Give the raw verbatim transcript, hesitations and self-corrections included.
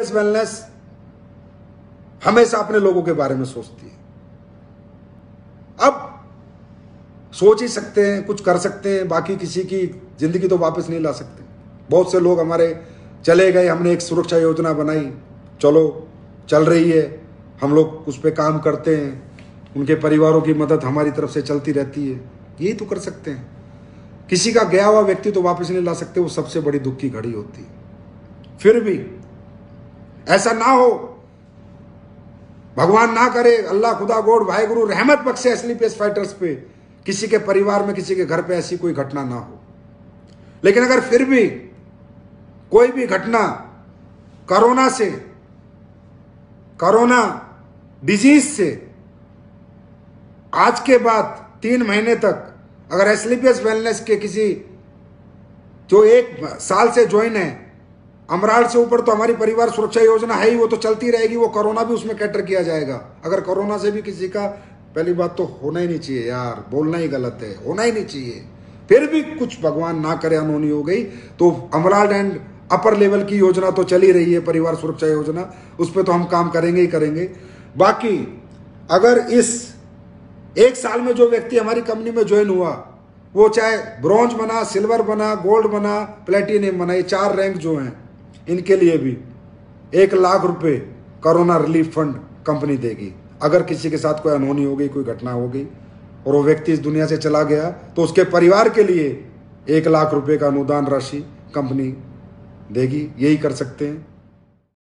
Wellness हमेशा अपने लोगों के बारे में सोचती है। अब सोच ही सकते हैं, कुछ कर सकते हैं, बाकी किसी की जिंदगी तो वापस नहीं ला सकते। बहुत से लोग हमारे चले गए, हमने एक सुरक्षा योजना बनाई, चलो चल रही है, हम लोग उस पर काम करते हैं, उनके परिवारों की मदद हमारी तरफ से चलती रहती है, यही तो कर सकते हैं। किसी का गया हुआ व्यक्ति तो वापस नहीं ला सकते, वो सबसे बड़ी दुख की घड़ी होती है। फिर भी ऐसा ना हो, भगवान ना करे, अल्लाह खुदा गॉड वाहेगुरु रहमत बख्शे एसलीपीएस फाइटर्स पे, किसी के परिवार में किसी के घर पे ऐसी कोई घटना ना हो। लेकिन अगर फिर भी कोई भी घटना कोरोना से, कोरोना डिजीज से आज के बाद तीन महीने तक अगर एसलीपीएस वेलनेस के किसी जो एक साल से ज्वाइन है, अमराल से ऊपर तो हमारी परिवार सुरक्षा योजना है ही, वो तो चलती रहेगी, वो कोरोना भी उसमें कैटर किया जाएगा। अगर कोरोना से भी किसी का, पहली बात तो होना ही नहीं चाहिए यार, बोलना ही गलत है, होना ही नहीं चाहिए, फिर भी कुछ भगवान ना करे अनहोनी हो गई तो अमराल एंड अपर लेवल की योजना तो चल ही रही है, परिवार सुरक्षा योजना, उस पर तो हम काम करेंगे ही करेंगे। बाकी अगर इस एक साल में जो व्यक्ति हमारी कंपनी में ज्वाइन हुआ, वो चाहे ब्रॉन्ज बना, सिल्वर बना, गोल्ड बना, प्लेटिनम बना, ये चार रैंक जो हैं, इनके लिए भी एक लाख रुपए कोरोना रिलीफ फंड कंपनी देगी। अगर किसी के साथ कोई अनहोनी हो गई, कोई घटना हो गई और वो व्यक्ति इस दुनिया से चला गया, तो उसके परिवार के लिए एक लाख रुपए का अनुदान राशि कंपनी देगी। यही कर सकते हैं।